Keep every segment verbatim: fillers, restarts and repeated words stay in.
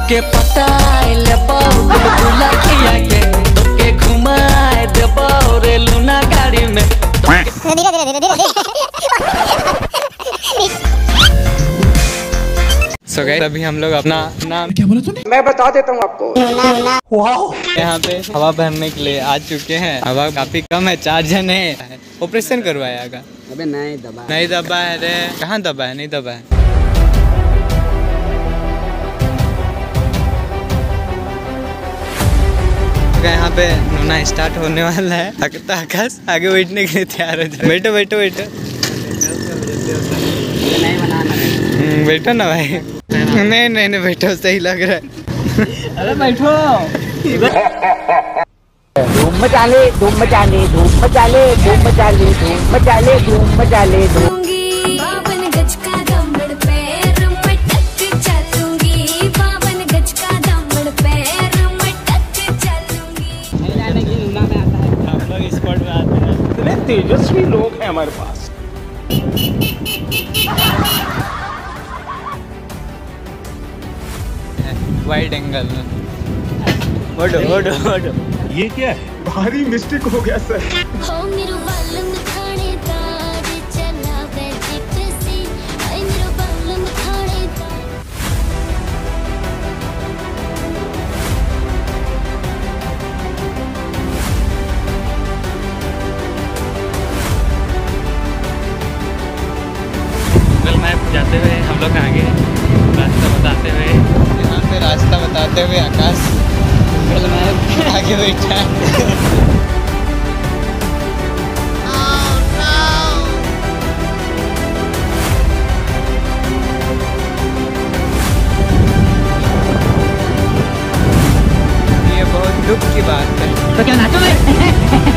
तोके पटाए ले बुला खिया के तोके घुमाए दे रे लूना गाड़ी में। धीरे धीरे धीरे धीरे सो गाइस अभी हम लोग अपना नाम क्या बोला तूने? मैं बता देता हूँ आपको। वाओ यहाँ पे हवा भरने के लिए आ चुके हैं। हवा काफी कम है, चार जन है। ऑपरेशन करवाया का? अबे नहीं दबा नहीं दबा है रे। कहाँ दबा है? नहीं दबा है। यहाँ पे नूना स्टार्ट होने वाला है। लगता आकाश आगे बैठने के लिए तैयार हो जाए। बैठो बैठो बैठो नहीं बनाना। बैठो ना भाई। नहीं नहीं नहीं बैठो, सही लग रहा है। अरे बैठो। धूम मचा ले धूम मचा ले धूम मचा ले धूम मचा ले धूम मचा ले धूम मचा ले धूम। बावन गज का दमड़ पैर मटक चलूंगी, बावन गज का दमड़ पैर मटक चलूंगी। नहीं जाने की लूना में आता है। हम लोग स्पॉट में आते हैं। इतने तेजस्वी लोग हैं हमारे पास। वाइड एंगल में ओडो ओडो ओडो। ये क्या है? भारी मिस्टेक हो गया सर। हो मेरो बालम थानेदार चला बैठे सी, आई मेरो बालम थानेदार। गूगल मैप जाते हुए हम लोग आगे रास्ता बताते हुए, यहाँ पे रास्ता बताते हुए आकाश गूगल मैप आगे बैठा है। ये बहुत दुख की बात है। तो क्या नाचोगे?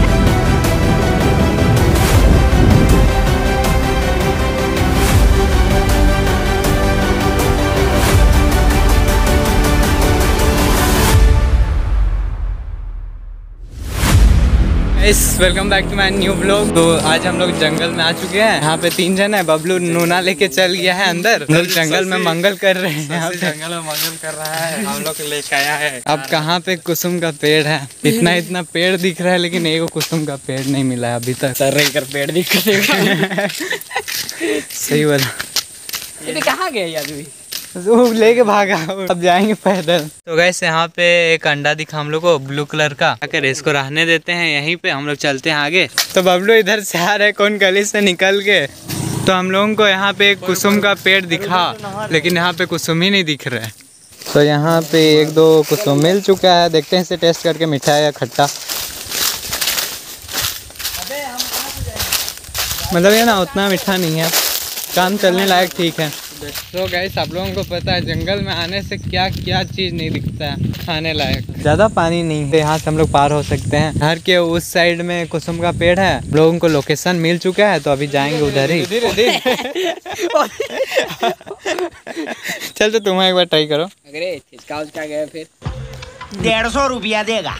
Welcome back to my new blog. तो आज हम लोग जंगल में आ चुके हैं। यहाँ पे तीन जन है। बबलू नूना लेके चल गया है अंदर। हम लोग जंगल में मंगल कर रहे हैं। यहाँ पे जंगल में मंगल कर रहा है, हम लोग लेके आया है। अब कहाँ पे कुसुम का पेड़ है? इतना इतना पेड़ दिख रहा है लेकिन एक कुसुम का पेड़ नहीं मिला है अभी तक। सर कर पेड़ दिख रहे। सही बोला। ये कहाँ गए आदमी? वो लेके भागा। अब जाएंगे पैदल। तो गैस यहाँ पे एक अंडा दिखा हम लोग को ब्लू कलर का। अगर इसको रहने देते हैं यहीं पे, हम लोग चलते हैं आगे। तो बबलू इधर से आ रहे कौन गली से निकल के। तो हम लोगों को यहाँ पे एक कुसुम का पेड़ दिखा लेकिन यहाँ पे कुसुम ही नहीं दिख रहा है। तो यहाँ पे एक दो कुसुम मिल चुका है। देखते हैं इसे टेस्ट करके मीठा है या खट्टा। मतलब ये ना उतना मीठा नहीं है, काम चलने लायक ठीक है। तो गाइस आप लोगों को पता है जंगल में आने से क्या क्या चीज़ नहीं दिखता है खाने लायक। ज़्यादा पानी नहीं है, यहाँ से हम लोग पार हो सकते हैं। घर के उस साइड में कुसुम का पेड़ है। हम लोगों को लोकेशन मिल चुका है तो अभी जाएंगे उधर ही। चल तो तुम एक बार ट्राई करो। अरे खिसका उसका गया फिर डेढ़ सौ रुपया देगा।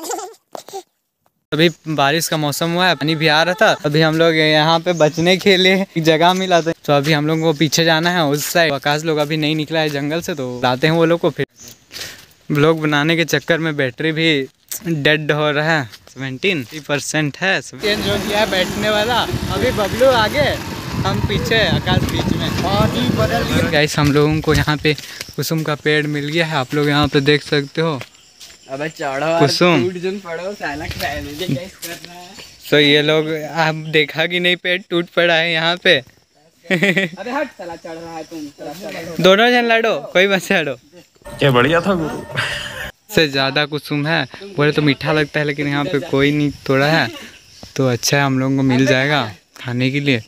अभी बारिश का मौसम हुआ है, पानी भी आ रहा था। अभी हम लोग यहाँ पे बचने के लिए एक जगह मिला था तो अभी हम लोग को पीछे जाना है उस साइड। आकाश लोग अभी नहीं निकला है जंगल से तो लाते हैं वो लोग को। फिर ब्लॉग बनाने के चक्कर में बैटरी भी डेड हो रहा है। सेवेंटीन परसेंट है। चेंज हो गया है बैठने वाला। अभी बबलू आगे, हम पीछे, आकाश बीच में। गाइस हम लोगों को यहाँ पे कुसुम का पेड़ मिल गया है। आप लोग यहाँ पे देख सकते हो। अबे चढ़ो कुसुम पड़ो साला कर रहा है। तो ये लोग आप देखा कि नहीं पेड़ टूट पड़ा है यहाँ पे। अरे हट साला चढ़ रहा है तुम। दोनों जन लड़ो, कोई बस लड़ो। क्या बढ़िया था गुरु। से ज़्यादा कुसुम है। बोले तो मीठा लगता है लेकिन यहाँ पे कोई नहीं तोड़ा है तो अच्छा है, हम लोगों को मिल जाएगा खाने के लिए।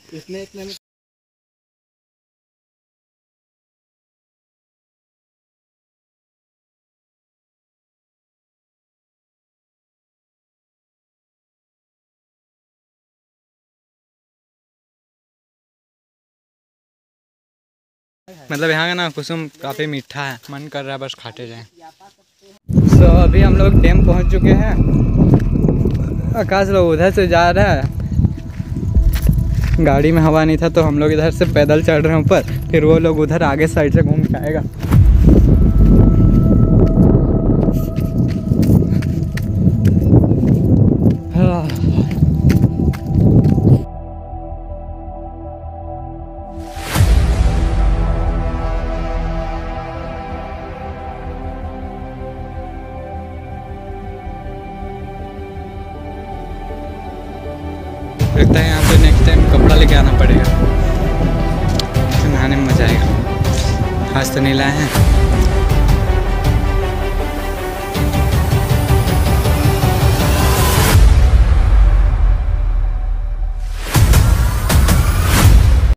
मतलब यहाँ का ना कुसुम काफ़ी मीठा है, मन कर रहा है बस खाते जाएं। सो so, अभी हम लोग डैम पहुँच चुके हैं। आकाश लोग उधर से जा रहा है, गाड़ी में हवा नहीं था तो हम लोग इधर से पैदल चढ़ रहे हैं ऊपर, फिर वो लोग उधर आगे साइड से घूम के आएगा। लगता है यहाँ पे नेक्स्ट टाइम कपड़ा लेके आना पड़ेगा, तो नहाने में मज़ा आएगा। आज तो नहीं लाए हैं।